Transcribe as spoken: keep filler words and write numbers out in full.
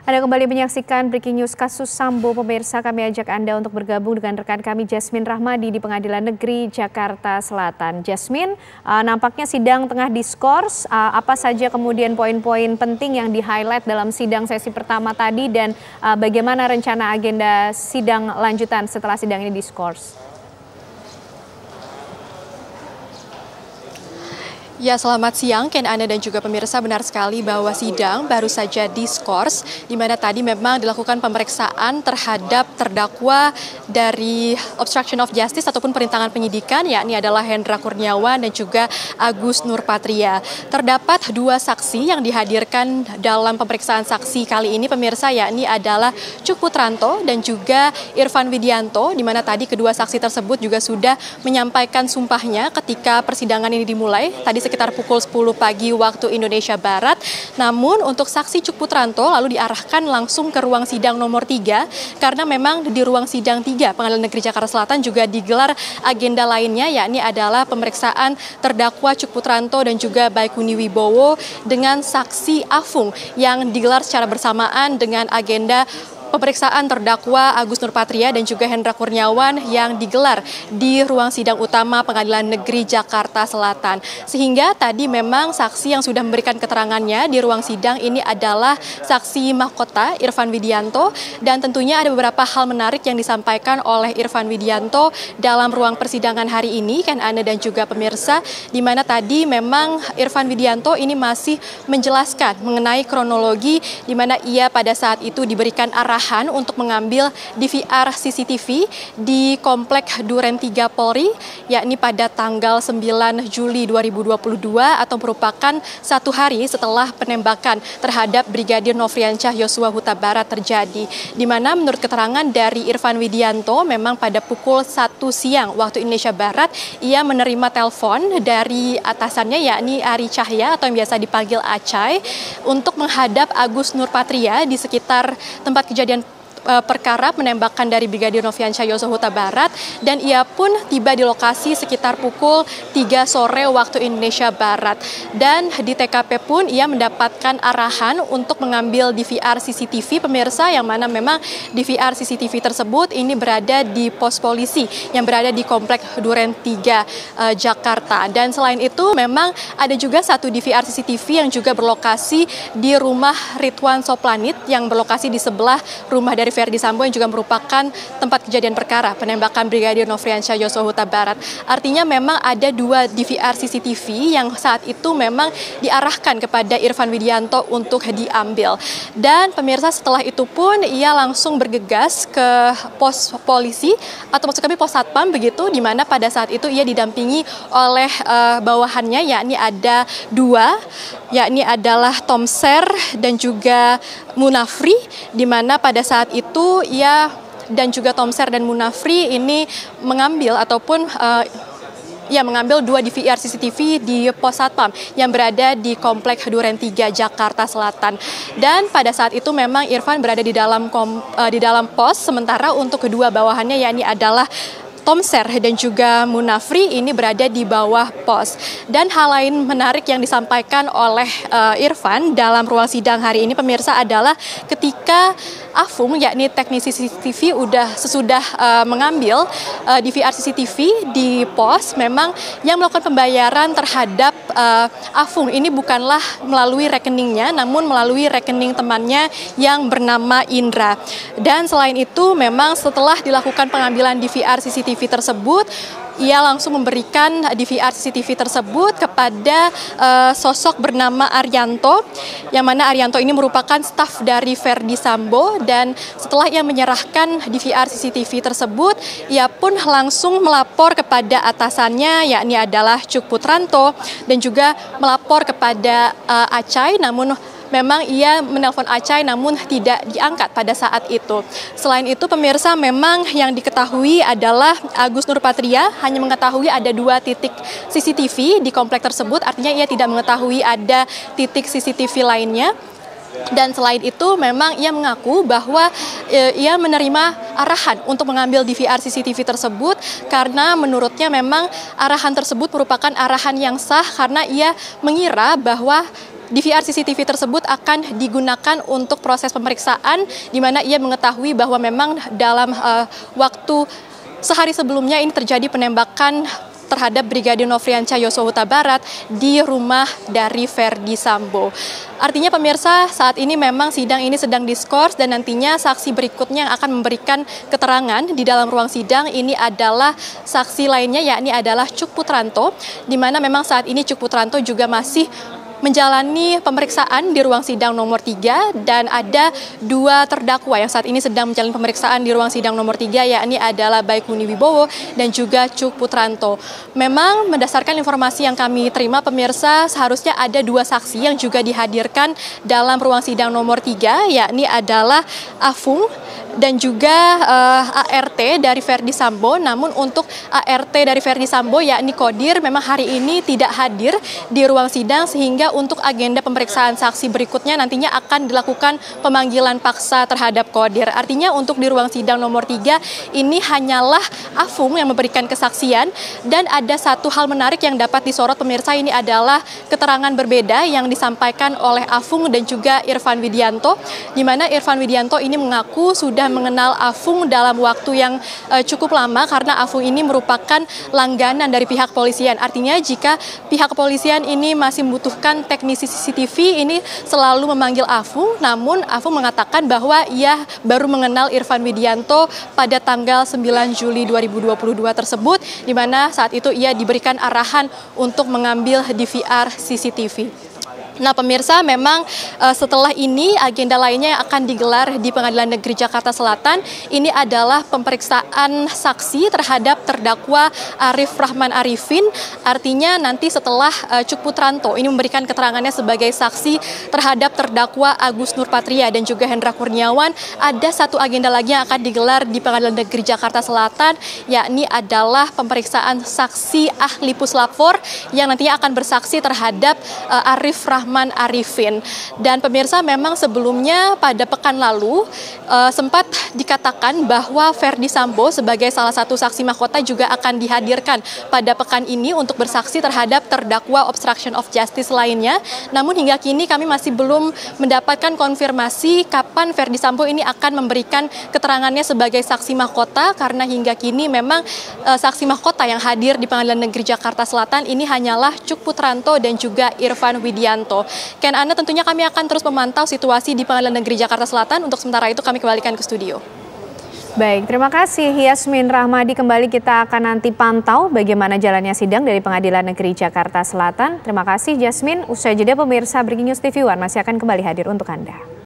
Anda kembali menyaksikan Breaking News kasus Sambo. Pemirsa, kami ajak Anda untuk bergabung dengan rekan kami Jasmine Rahmadi di Pengadilan Negeri Jakarta Selatan. Jasmine, uh, nampaknya sidang tengah diskors. Uh, apa saja kemudian poin-poin penting yang di-highlight dalam sidang sesi pertama tadi dan uh, bagaimana rencana agenda sidang lanjutan setelah sidang ini diskors? Ya, selamat siang Ken, Anda dan juga pemirsa. Benar sekali bahwa sidang baru saja diskors, di mana tadi memang dilakukan pemeriksaan terhadap terdakwa dari obstruction of justice ataupun perintangan penyidikan, yakni adalah Hendra Kurniawan dan juga Agus Nurpatria. Terdapat dua saksi yang dihadirkan dalam pemeriksaan saksi kali ini, pemirsa, yakni adalah Cuk Putranto dan juga Irfan Widianto, di mana tadi kedua saksi tersebut juga sudah menyampaikan sumpahnya ketika persidangan ini dimulai, tadi sekitar pukul sepuluh pagi waktu Indonesia Barat. Namun untuk saksi Cuk Putranto lalu diarahkan langsung ke ruang sidang nomor tiga karena memang di ruang sidang tiga Pengadilan Negeri Jakarta Selatan juga digelar agenda lainnya, yakni adalah pemeriksaan terdakwa Cuk Putranto dan juga Baikuni Wibowo dengan saksi Afung yang digelar secara bersamaan dengan agenda pemeriksaan terdakwa Agus Nurpatria dan juga Hendra Kurniawan yang digelar di ruang sidang utama Pengadilan Negeri Jakarta Selatan. Sehingga tadi memang saksi yang sudah memberikan keterangannya di ruang sidang ini adalah saksi mahkota Irfan Widianto, dan tentunya ada beberapa hal menarik yang disampaikan oleh Irfan Widianto dalam ruang persidangan hari ini, kan Anda dan juga pemirsa, di mana tadi memang Irfan Widianto ini masih menjelaskan mengenai kronologi di mana ia pada saat itu diberikan arahan untuk mengambil D V R C C T V di Komplek Duren tiga Polri, yakni pada tanggal sembilan Juli dua ribu dua puluh dua atau merupakan satu hari setelah penembakan terhadap Brigadir Nofriansyah Yosua Huta Barat terjadi. Di mana menurut keterangan dari Irfan Widianto, memang pada pukul satu siang waktu Indonesia Barat, ia menerima telepon dari atasannya yakni Ari Cahya atau yang biasa dipanggil Acai untuk menghadap Agus Nurpatria di sekitar tempat kejadian perkara penembakan dari Brigadir Nofriansyah Yosua Huta Barat, dan ia pun tiba di lokasi sekitar pukul tiga sore waktu Indonesia Barat. Dan di T K P pun ia mendapatkan arahan untuk mengambil D V R C C T V, pemirsa, yang mana memang D V R C C T V tersebut ini berada di pos polisi yang berada di Komplek Duren tiga uh, Jakarta. Dan selain itu memang ada juga satu D V R C C T V yang juga berlokasi di rumah Ridwan Soplanit yang berlokasi di sebelah rumah dari Verdi Sambo yang juga merupakan tempat kejadian perkara penembakan Brigadir Nofriansyah Yosua Huta Barat. Artinya memang ada dua D V R C C T V yang saat itu memang diarahkan kepada Irfan Widianto untuk diambil. Dan pemirsa, setelah itu pun ia langsung bergegas ke pos polisi atau maksud kami pos satpam begitu, di mana pada saat itu ia didampingi oleh uh, bawahannya, yakni ada dua, yakni adalah Tomser dan juga Munafri, di mana pada saat itu itu ia dan juga Tomser dan Munafri ini mengambil ataupun uh, ia mengambil dua D V R C C T V di pos satpam yang berada di Komplek Duren tiga Jakarta Selatan. Dan pada saat itu memang Irfan berada di dalam kom, uh, di dalam pos, sementara untuk kedua bawahannya yakni adalah Tomser dan juga Munafri ini berada di bawah pos. Dan hal lain menarik yang disampaikan oleh uh, Irfan dalam ruang sidang hari ini, pemirsa, adalah ketika Afung, yakni teknisi C C T V, udah sesudah uh, mengambil uh, D V R C C T V di pos, memang yang melakukan pembayaran terhadap uh, Afung ini bukanlah melalui rekeningnya, namun melalui rekening temannya yang bernama Indra. Dan selain itu memang setelah dilakukan pengambilan D V R C C T V tersebut, ia langsung memberikan D V R C C T V tersebut kepada uh, sosok bernama Arianto, yang mana Arianto ini merupakan staf dari Verdi Sambo. Dan setelah ia menyerahkan D V R C C T V tersebut, ia pun langsung melapor kepada atasannya, yakni adalah Cuk Putranto, dan juga melapor kepada uh, Acai, namun memang ia menelpon Acai namun tidak diangkat pada saat itu. Selain itu, pemirsa, memang yang diketahui adalah Agus Nurpatria hanya mengetahui ada dua titik C C T V di komplek tersebut, artinya ia tidak mengetahui ada titik C C T V lainnya. Dan selain itu memang ia mengaku bahwa e, ia menerima arahan untuk mengambil D V R C C T V tersebut karena menurutnya memang arahan tersebut merupakan arahan yang sah, karena ia mengira bahwa D V R C C T V tersebut akan digunakan untuk proses pemeriksaan, di mana ia mengetahui bahwa memang dalam uh, waktu sehari sebelumnya ini terjadi penembakan terhadap Brigadir Nofriansyah Yosua Huta Barat di rumah dari Verdi Sambo. Artinya pemirsa, saat ini memang sidang ini sedang diskors dan nantinya saksi berikutnya yang akan memberikan keterangan di dalam ruang sidang ini adalah saksi lainnya, yakni adalah Cuk Putranto, di mana memang saat ini Cuk Putranto juga masih menjalani pemeriksaan di ruang sidang nomor tiga dan ada dua terdakwa yang saat ini sedang menjalani pemeriksaan di ruang sidang nomor tiga, yakni adalah Baikuni Wibowo dan juga Cuk Putranto. Memang berdasarkan informasi yang kami terima pemirsa, seharusnya ada dua saksi yang juga dihadirkan dalam ruang sidang nomor tiga, yakni adalah Afung dan juga uh, A R T dari Verdi Sambo. Namun untuk A R T dari Verdi Sambo yakni Kodir memang hari ini tidak hadir di ruang sidang, sehingga untuk agenda pemeriksaan saksi berikutnya nantinya akan dilakukan pemanggilan paksa terhadap Kodir. Artinya untuk di ruang sidang nomor tiga ini hanyalah Afung yang memberikan kesaksian, dan ada satu hal menarik yang dapat disorot pemirsa, ini adalah keterangan berbeda yang disampaikan oleh Afung dan juga Irfan Widianto, di mana Irfan Widianto ini mengaku sudah mengenal Afung dalam waktu yang uh, cukup lama karena Afung ini merupakan langganan dari pihak kepolisian. Artinya jika pihak kepolisian ini masih membutuhkan teknisi C C T V ini selalu memanggil Afung, namun Afung mengatakan bahwa ia baru mengenal Irfan Widianto pada tanggal sembilan Juli dua ribu dua puluh dua tersebut, di mana saat itu ia diberikan arahan untuk mengambil D V R C C T V. Nah pemirsa, memang uh, setelah ini agenda lainnya yang akan digelar di Pengadilan Negeri Jakarta Selatan ini adalah pemeriksaan saksi terhadap terdakwa Arif Rahman Arifin. Artinya nanti setelah uh, Cuk Putranto ini memberikan keterangannya sebagai saksi terhadap terdakwa Agus Nurpatria dan juga Hendra Kurniawan, ada satu agenda lagi yang akan digelar di Pengadilan Negeri Jakarta Selatan, yakni adalah pemeriksaan saksi ahli puslapfor yang nantinya akan bersaksi terhadap uh, Arif Rahman Rahman Arifin. Dan pemirsa, memang sebelumnya pada pekan lalu uh, sempat dikatakan bahwa Verdi Sambo sebagai salah satu saksi mahkota juga akan dihadirkan pada pekan ini untuk bersaksi terhadap terdakwa obstruction of justice lainnya. Namun hingga kini kami masih belum mendapatkan konfirmasi kapan Verdi Sambo ini akan memberikan keterangannya sebagai saksi mahkota, karena hingga kini memang uh, saksi mahkota yang hadir di Pengadilan Negeri Jakarta Selatan ini hanyalah Cuk Putranto dan juga Irfan Widianto. Ken Anda, tentunya kami akan terus memantau situasi di Pengadilan Negeri Jakarta Selatan. Untuk sementara itu kami kembalikan ke studio. Baik, terima kasih Yasmin Rahmadi. Kembali kita akan nanti pantau bagaimana jalannya sidang dari Pengadilan Negeri Jakarta Selatan. Terima kasih Yasmin. Usai jeda pemirsa, Breaking News T V One masih akan kembali hadir untuk Anda.